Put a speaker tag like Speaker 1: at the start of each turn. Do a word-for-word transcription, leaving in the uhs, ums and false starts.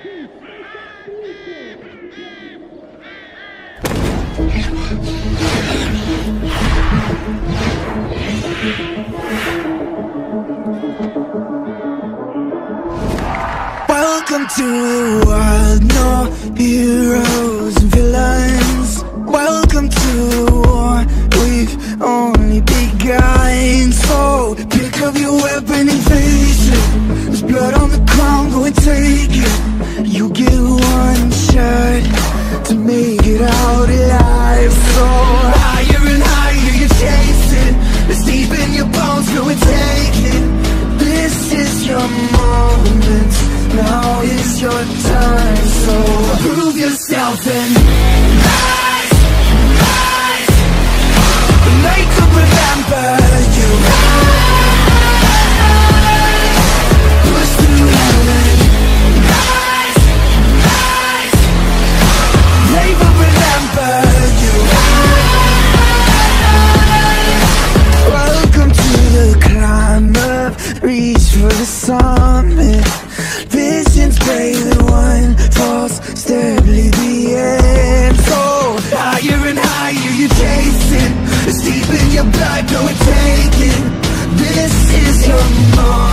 Speaker 1: Welcome to the wild, no heroes and villains. Welcome to the war, we've only begun. So pick up your weapon and face it. There's blood on the ground, go and take it. You get one shot to make it out alive. So higher and higher you chase it. It's deep in your bones, go and take it. This is your moment, now is your time. So prove yourself and rise, rise. Make them remember you. Rise, push through heaven. Rise, rise. Make them remember you. Rise. Welcome to the climb up, reach for the summit. Visions brave, the one false step lead the end. So higher and higher you chase it. It's deep in your blood, go and take it. This is your moment.